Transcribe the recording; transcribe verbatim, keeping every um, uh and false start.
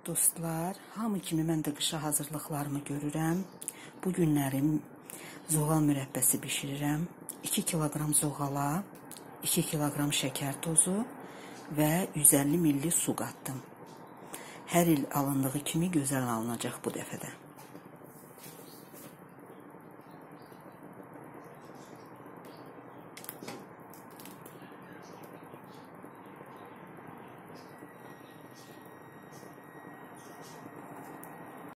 Dostlar, hamı kimi mən də qışa hazırlıqlarımı görürəm. Bu günlərim zoğal mürəbbəsi bişirirəm. iki kiloqram zoğala, iki kiloqram şəkər tozu və yüz əlli milli su qatdım. Hər il alındığı kimi gözəl alınacaq bu dəfədə.